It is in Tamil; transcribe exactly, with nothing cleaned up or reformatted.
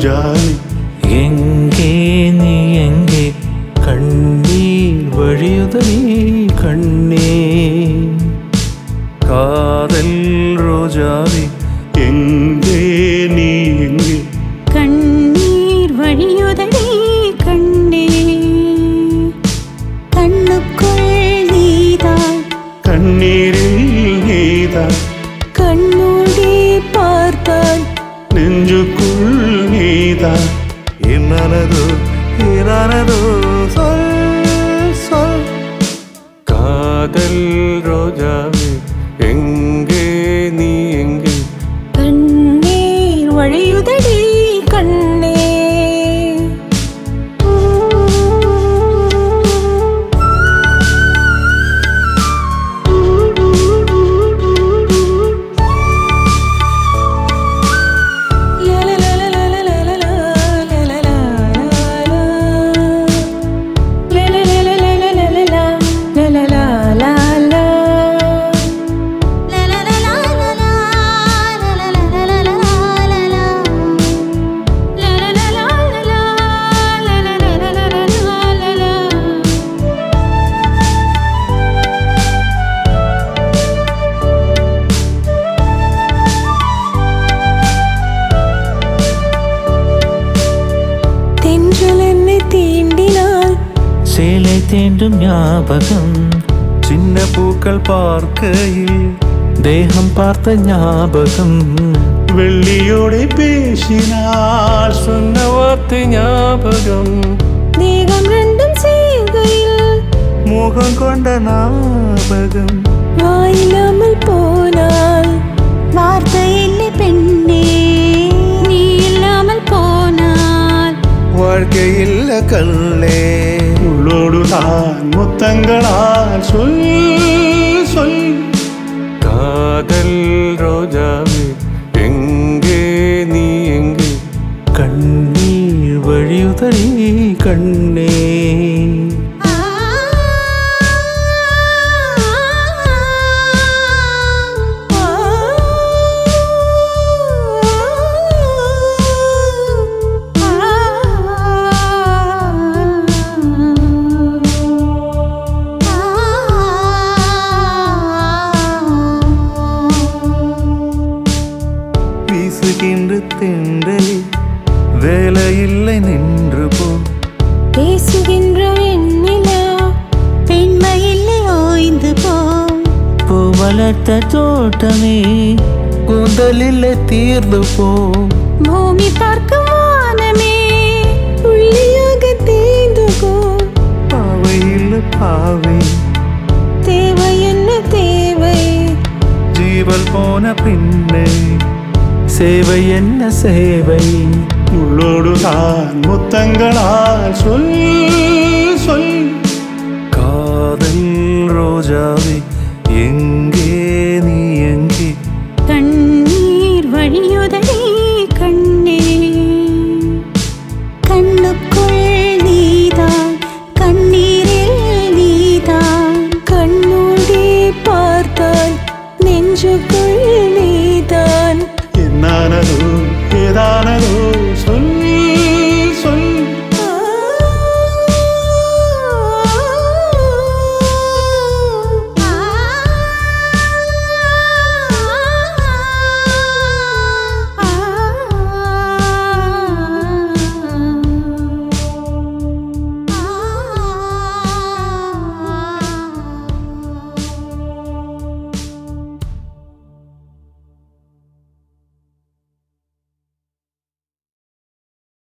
ரோஜாவே எங்கே நீ எங்கே கண்ணீர் வழியுதடி கண்ணே காதல் ரோஜாவே எங்கே நீ எங்கே கண்ணீர் வழியுதடி கண்ணே கண்ணுக்குள் நீதான் கண்ணீரில் நீதான் கண்மூடி பார்த்தால் நெஞ்சுக்குள் நீதான் என்னனதோ இரானதோ சொல் சொல் காதல் ரோஜாவே எங்கே நீ எங்கே கண்ணீர் வழியுதடி கண்ணே சேலை தேண்டும் ஞாபகம் சின்ன பூக்கள் பார்க்கையில் தேகம் பார்த்த ஞாபகம் வெள்ளியோட பேசினால் சொன்ன வார்த்தை ஞாபகம் தேகம் ரெண்டும் சேர்கையில் முகம் கொண்ட ஞாபகம் வாயில்லாமல் போனால் வார்த்தை இல்லை பெண்ணே நீ இல்லாமல் போனால் வாழ்க்கை இல்ல கண்ணே உள்ளோடுதான் முத்தங்களால் சொல் சொல் காதல் ரோஜாவே எங்கே நீ எங்கே கண்ணீர் வழியுதடி கண்ணே தென்றலில் வேலையில்லை நின்று போ பேசுகின்ற வெண்ணிலா பெண்மையில்லை ஓய்ந்து போ பூ வளர்த்த தோட்டமே கூந்தலில்லை தீர்ந்து போ பூமி பார்க்கும் வானமே உள்ளியாக தேய்ந்து போ பாவை இல்ல பாவை தேவை என்ன தேவை ஜீவல் போன பின்னே சேவை என்ன சேவை உள்ளோடுதான் முத்தங்களால் சொல் சொல் காதல் ரோஜாவே எங்கே நீ எங்கே கண்ணீர் வழியுதடி கண்ணே கண்ணுக்குள் நீதான் கண்ணீரில் நீதான் கண்மூடி பார்த்தால் நெஞ்சுக்குள் நீதான் என்னானதோ ஏதானதோ